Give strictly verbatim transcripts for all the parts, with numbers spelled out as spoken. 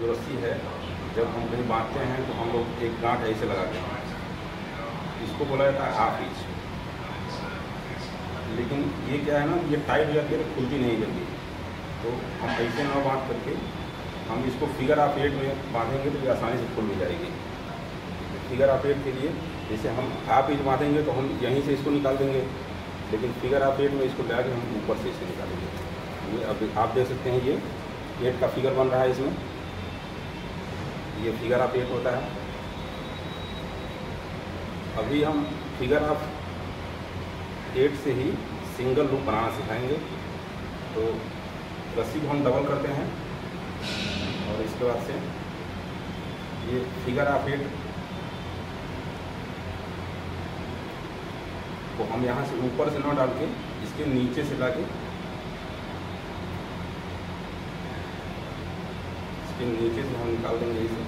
जो रस्सी है जब हम कहीं बांधते हैं तो हम लोग एक गांठ ऐसे लगाते हैं, इसको बोला जाता है हाफ इंच। लेकिन ये क्या है ना, ये टाइट हो जाती है तो खुलती नहीं जल्दी, तो हम ऐसे ना बांध करके हम इसको फिगर ऑफ एट में बांधेंगे तो ये आसानी से खुल भी जाएगी। फिगर ऑफ एट के लिए जैसे हम हाफ इंच बांधेंगे तो हम यहीं से इसको निकाल देंगे, लेकिन फिगर ऑफ एट में इसको ला के हम ऊपर से इसे निकालेंगे। ये अब आप देख सकते हैं ये एट का फिगर बन रहा है, इसमें ये फिगर ऑफ एट होता है। अभी हम फिगर ऑफ एट से ही सिंगल लूप बनाना सिखाएंगे। तो रस्सी को हम डबल करते हैं और इसके बाद से ये फिगर ऑफ एट को हम यहाँ से ऊपर से ना डाल के इसके नीचे से लाके इसके नीचे से हम निकाल देंगे इसे।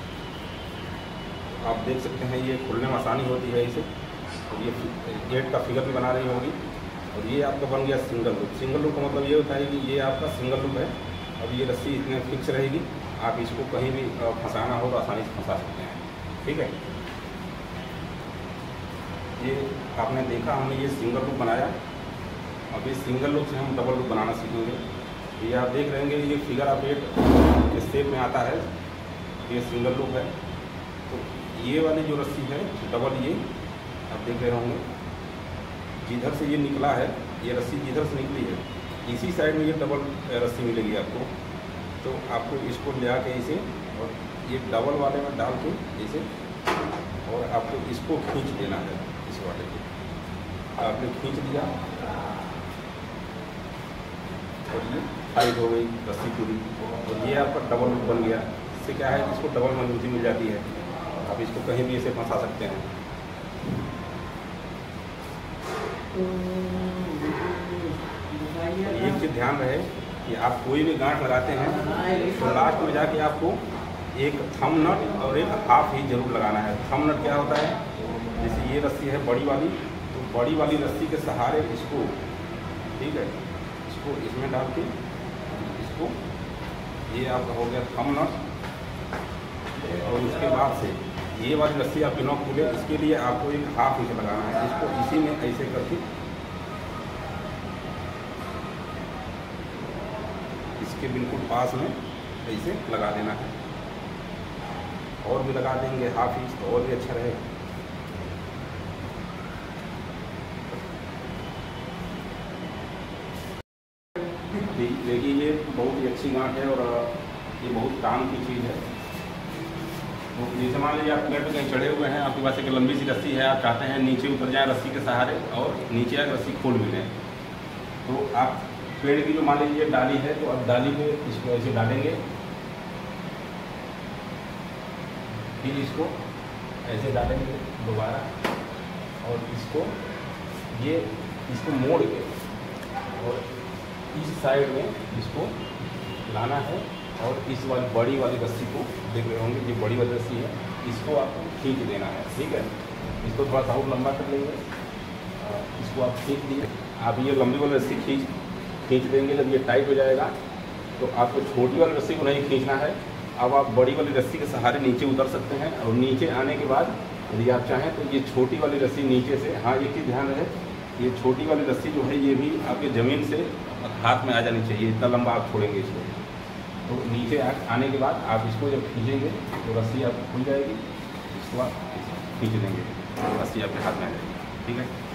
आप देख सकते हैं ये खुलने में आसानी होती है इसे। और ये एट का फिगर भी बना रही होगी और ये आपका बन गया सिंगल लूप। सिंगल लूप का मतलब ये होता है कि ये आपका सिंगल लूप है। अब ये रस्सी इतने फिक्स रहेगी, आप इसको कहीं भी फंसाना हो तो आसानी से फंसा सकते हैं। ठीक है, ये आपने देखा हमने ये सिंगल लूप बनाया। अब ये सिंगल लूप से हम डबल लूप बनाना सीखेंगे। ये आप देख रहेंगे ये फिगर ऑफ एट के शेप में आता है, ये सिंगल लूप है। तो ये वाली जो रस्सी है डबल, ये आप देख रहे होंगे जिधर से ये निकला है, ये रस्सी जिधर से निकली है इसी साइड में ये डबल रस्सी मिलेगी आपको। तो आपको इसको ले आके इसे और ये डबल वाले में डाल के इसे और आपको इसको खींच देना है। इस वाले को आपने खींच दिया और ये टाइट हो गई रस्सी पूरी, और ये आपका डबल लूप बन गया। इससे क्या है, इसको डबल मजबूती मिल जाती है। आप इसको कहीं भी ऐसे फंसा सकते हैं। एक चीज़ ध्यान रहे कि आप कोई भी गांठ लगाते हैं तो लास्ट में जाके आपको एक थंब नट और एक हाफ ही जरूर लगाना है। थंब नट क्या होता है, जैसे ये रस्सी है बड़ी वाली, तो बड़ी वाली रस्सी के सहारे इसको, ठीक है, इसको इसमें डाल के इसको, ये आपका हो गया थंब नट। और उसके बाद से ये वाली रस्सी आपकी नॉक खुले, इसके लिए आपको एक हाफ इंच लगाना है। इसको इसी में ऐसे करके इसके बिल्कुल पास में ऐसे लगा देना है। और भी लगा देंगे हाफ इंच तो और भी अच्छा रहेगा। देखिए ये बहुत ही अच्छी गांठ है और ये बहुत काम की चीज़ है। तो जैसे मान लीजिए आप पेड़ पे कहीं चढ़े हुए हैं, आपके पास एक लंबी सी रस्सी है, आप चाहते हैं नीचे उतर जाए रस्सी के सहारे और नीचे आकर रस्सी खोल भी लें, तो आप पेड़ की जो मान लीजिए डाली है, तो आप डाली पे इसको ऐसे डालेंगे, फिर इसको ऐसे डालेंगे दोबारा और इसको ये इसको मोड़ के और इस साइड में इसको लाना है और इस वाली बड़ी वाली रस्सी को देख रहे होंगे, ये बड़ी वाली रस्सी है, इसको आपको खींच देना है। ठीक है, इसको थोड़ा सा और लंबा कर लेंगे, इसको आप खींच दिए। आप ये लंबी वाली रस्सी खींच खींच देंगे। जब ये टाइट हो जाएगा तो आपको छोटी वाली रस्सी को नहीं खींचना है। अब आप बड़ी वाली रस्सी के सहारे नीचे उतर सकते हैं और नीचे आने के बाद यदि आप चाहें तो ये छोटी वाली रस्सी नीचे से, हाँ एक चीज़ ध्यान रहे, ये छोटी वाली रस्सी जो है ये भी आपके ज़मीन से हाथ में आ जानी चाहिए, इतना लंबा आप छोड़ेंगे इसको। तो नीचे आ, आने के बाद आप इसको जब खींचेंगे तो रस्सी आपको खुल जाएगी, इसको आप खींच देंगे, रस्सी आपके हाथ में आ जाएगी। ठीक है।